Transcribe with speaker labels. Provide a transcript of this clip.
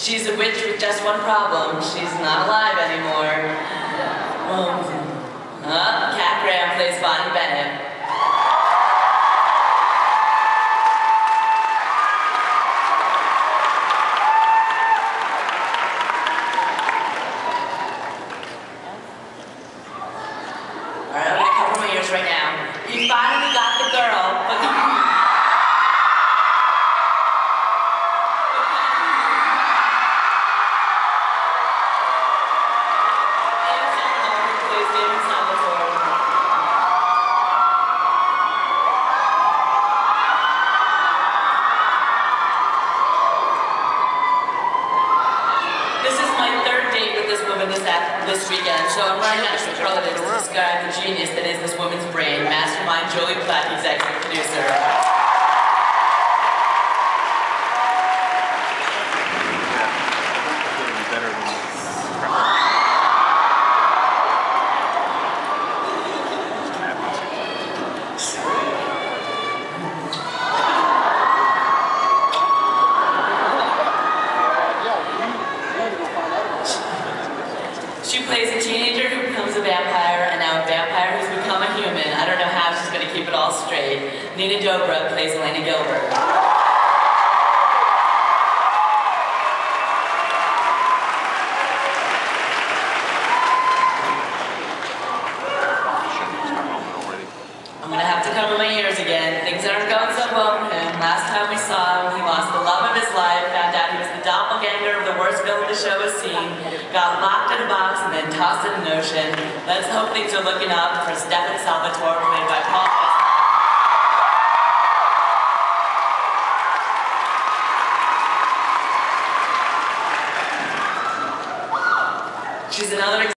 Speaker 1: She's a witch with just one problem. She's not alive anymore. Cat Graham plays Bonnie Bennett. Alright, I'm gonna cover my ears right now. He finally got the girl, but this weekend, so I'm running out of superlatives to describe the genius that is this woman's brain. Mastermind Julie Platt, executive producer. She plays a teenager who becomes a vampire, and now a vampire who's become a human. I don't know how she's going to keep it all straight. Nina Dobrev plays Elena Gilbert. I'm going to have to cover my ears again. Things aren't going so well for him. Last time we saw him, he lost the love of his life, found out he was the doppelganger of the worst villain the show has seen, got locked in a box and then tossed in an ocean. Let's hope things are looking up for Stefan Salvatore, played by Paul. She's another